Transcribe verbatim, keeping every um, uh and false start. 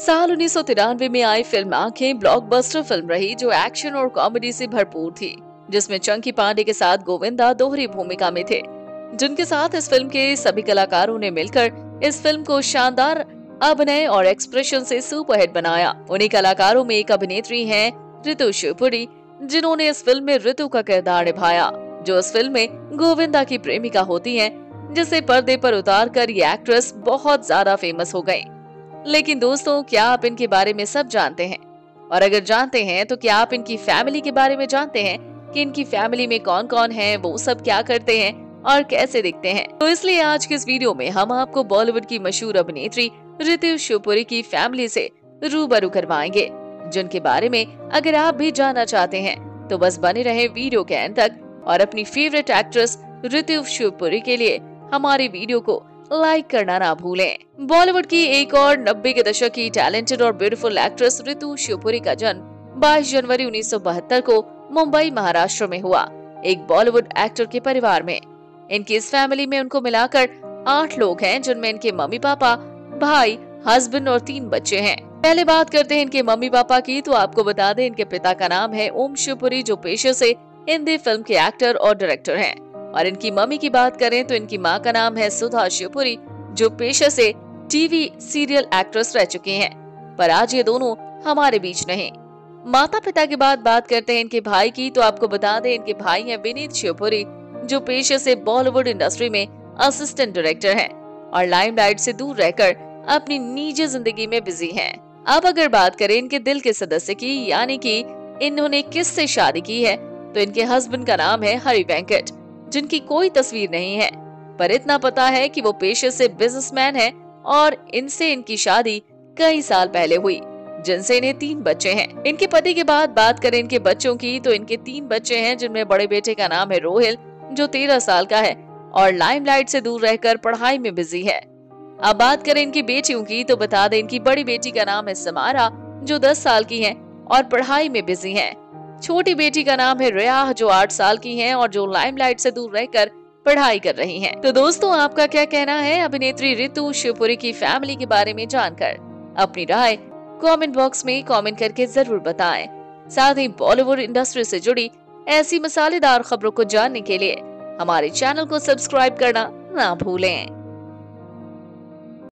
साल उन्नीस सौ तिरानवे में आई फिल्म आंखें ब्लॉकबस्टर फिल्म रही जो एक्शन और कॉमेडी से भरपूर थी, जिसमें चंकी पांडे के साथ गोविंदा दोहरी भूमिका में थे, जिनके साथ इस फिल्म के सभी कलाकारों ने मिलकर इस फिल्म को शानदार अभिनय और एक्सप्रेशन से सुपरहिट बनाया। उन्हीं कलाकारों में एक अभिनेत्री हैं ऋतु शिवपुरी, जिन्होंने इस फिल्म में ऋतु का किरदार निभाया, जो इस फिल्म में गोविंदा की प्रेमिका होती हैं, जिसे पर्दे पर उतार कर ये एक्ट्रेस बहुत ज्यादा फेमस हो गयी। लेकिन दोस्तों, क्या आप इनके बारे में सब जानते हैं? और अगर जानते हैं तो क्या आप इनकी फैमिली के बारे में जानते हैं कि इनकी फैमिली में कौन कौन है, वो सब क्या करते हैं और कैसे दिखते हैं? तो इसलिए आज के इस वीडियो में हम आपको बॉलीवुड की मशहूर अभिनेत्री ऋतु शिवपुरी की फैमिली से रूबरू करवाएंगे, जिनके बारे में अगर आप भी जानना चाहते हैं तो बस बने रहे वीडियो के अंत तक और अपनी फेवरेट एक्ट्रेस ऋतु शिवपुरी के लिए हमारी वीडियो को लाइक करना ना भूलें। बॉलीवुड की एक और नब्बे के दशक की टैलेंटेड और ब्यूटीफुल एक्ट्रेस ऋतु शिवपुरी का जन्म बाईस जनवरी उन्नीस सौ बहत्तर को मुंबई महाराष्ट्र में हुआ, एक बॉलीवुड एक्टर के परिवार में। इनकी इस फैमिली में उनको मिलाकर आठ लोग हैं, जिनमें इनके मम्मी पापा, भाई, हस्बैंड और तीन बच्चे हैं। पहले बात करते हैं इनके मम्मी पापा की, तो आपको बता दें इनके पिता का नाम है ओम शिवपुरी, जो पेशे से हिंदी फिल्म के एक्टर और डायरेक्टर हैं। और इनकी मम्मी की बात करें तो इनकी माँ का नाम है सुधा शिवपुरी, जो पेशे से टीवी सीरियल एक्ट्रेस रह चुकी हैं, पर आज ये दोनों हमारे बीच नहीं। माता पिता के बाद बात करते हैं इनके भाई की, तो आपको बता दें इनके भाई हैं विनीत शिवपुरी, जो पेशे से बॉलीवुड इंडस्ट्री में असिस्टेंट डायरेक्टर हैं और लाइमलाइट से दूर रहकर अपनी निजी जिंदगी में बिजी हैं। अब अगर बात करें इनके दिल के सदस्य की, यानी कि इन्होंने किससे शादी की है, तो इनके हस्बैंड का नाम है हरि वेंकट, जिनकी कोई तस्वीर नहीं है, पर इतना पता है कि वो पेशे से बिजनेसमैन हैं और इनसे इनकी शादी कई साल पहले हुई, जिनसे इन्हें तीन बच्चे हैं। इनके पति के बाद बात करें इनके बच्चों की, तो इनके तीन बच्चे हैं, जिनमें बड़े बेटे का नाम है रोहिल, जो तेरह साल का है और लाइमलाइट से दूर रहकर पढ़ाई में बिजी है। अब बात करें इनकी बेटियों की, तो बता दें इनकी बड़ी बेटी का नाम है समारा, जो दस साल की है और पढ़ाई में बिजी है। छोटी बेटी का नाम है रिया, जो आठ साल की हैं और जो लाइमलाइट से दूर रहकर पढ़ाई कर रही हैं। तो दोस्तों, आपका क्या कहना है अभिनेत्री ऋतु शिवपुरी की फैमिली के बारे में जानकर? अपनी राय कमेंट बॉक्स में कमेंट करके जरूर बताएं। साथ ही बॉलीवुड इंडस्ट्री से जुड़ी ऐसी मसालेदार खबरों को जानने के लिए हमारे चैनल को सब्सक्राइब करना ना भूलें।